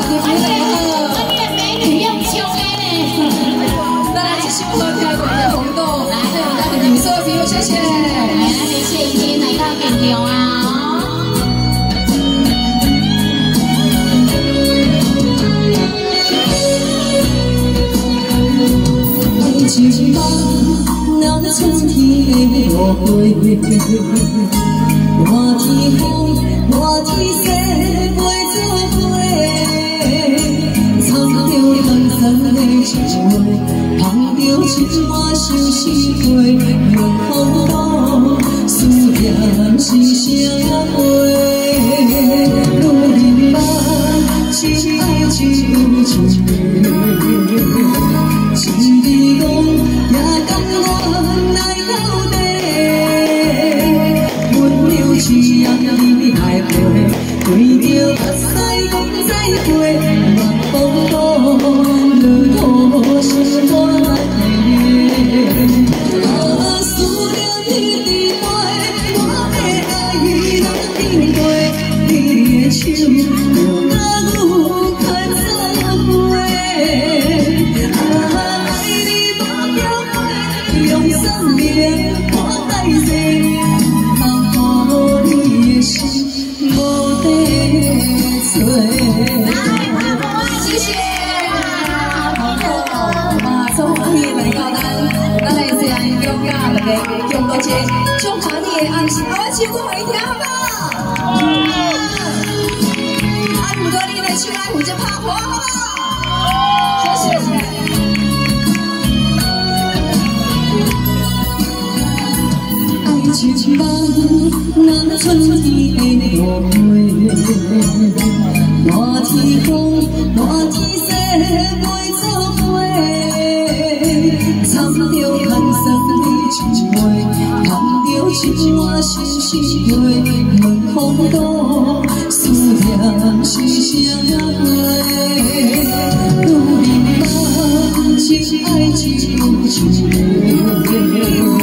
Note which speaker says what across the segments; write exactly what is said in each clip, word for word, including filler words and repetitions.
Speaker 1: 你不要了。你的美女用枪的呢？再来一首好听的《红豆》，来，还有咱的女色朋友，谢谢。来，咱的谢已经来到现场啊。 一梦，那春天的落花，满天风，满天雪，陪做伙。藏着寒酸的情话，捧着一碗相思杯，问风雨，思念是啥话？女人梦，只爱只有一个。 一日讲，也甘愿来到底。温柔一样你来陪，对着目屎讲再会。晚风雨，落雨心肝内。啊，思念一直陪，我的爱已拢变过，你的手就甲我牵做伙。 用生命换代谢，通予你的心无地找。来，大伙谢谢啦！好，嘛，做欢喜来到咱，咱来这样勇敢大家用多些祝福你的暗示，我唱歌给你听好不好？啊，唔过你的手来负责拍鼓好不好？谢谢。 一梦，那春天的落花，满天风，满天雪，陪做伙。藏着寒酸的情话，捧着一碗相思杯，问风雨，思念是啥话？女人梦，只爱只有一个。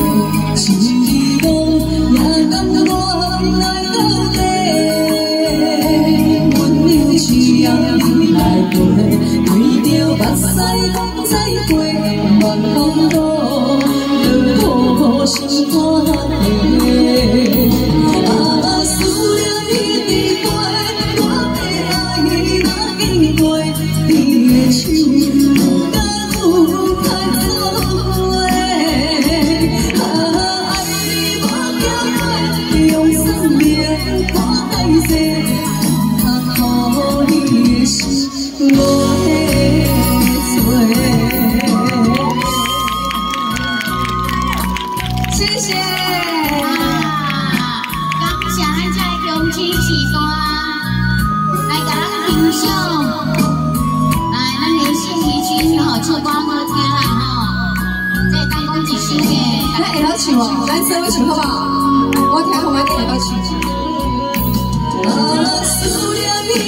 Speaker 1: 也甘愿来到底，温柔一样你来陪，对着目屎讲再会，晚风雨，落雨心肝内。啊，思念一直陪，我的爱已若经过，你的手就甲我牵做伙。 用生命换代谢，通予你的心无地找。谢谢啊！感谢咱这个乡亲时段来甲咱欣赏，来咱的信义区吼唱歌好听啦吼，这当讲一首的，咱会晓唱哦，咱稍微唱好不好？ 我听红麦会晓唱。啊，思念你